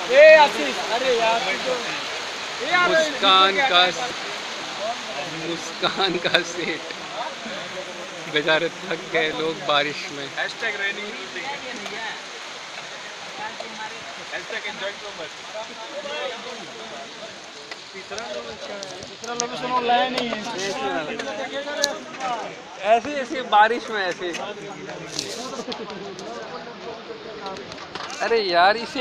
अरे यार मुस्कान का सेट। बेचारे थक गए लोग बारिश में। तीसरा लोग सुनो लाया नहीं है। ऐसे ऐसे बारिश में ऐसे। अरे यार इसे